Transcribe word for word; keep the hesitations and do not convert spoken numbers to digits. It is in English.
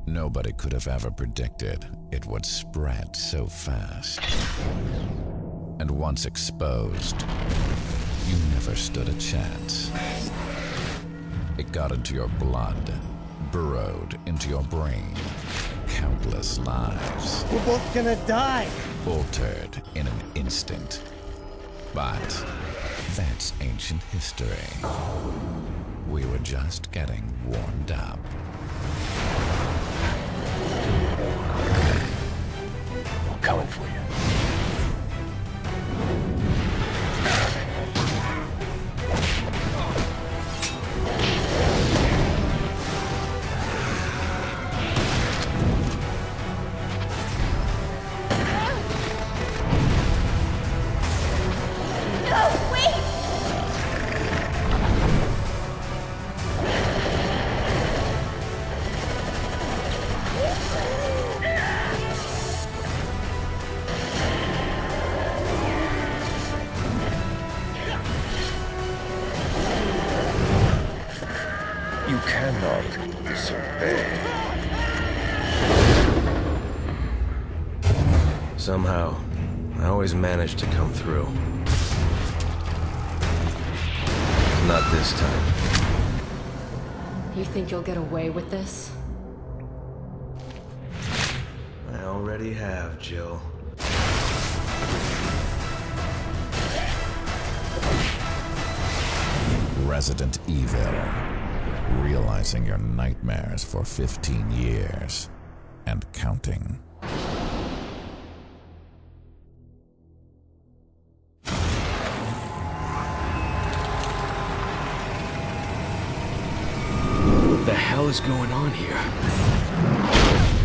Nobody could have ever predicted it would spread so fast. And once exposed, you never stood a chance. It got into your blood, burrowed into your brain. Countless lives. We're both gonna die! Altered in an instant. But that's ancient history. We were just getting warmed up. I'm coming for you. You cannot disobey. Somehow, I always manage to come through. Not this time. You think you'll get away with this? I already have, Jill. Resident Evil. Realizing your nightmares for fifteen years and counting. What the hell is going on here?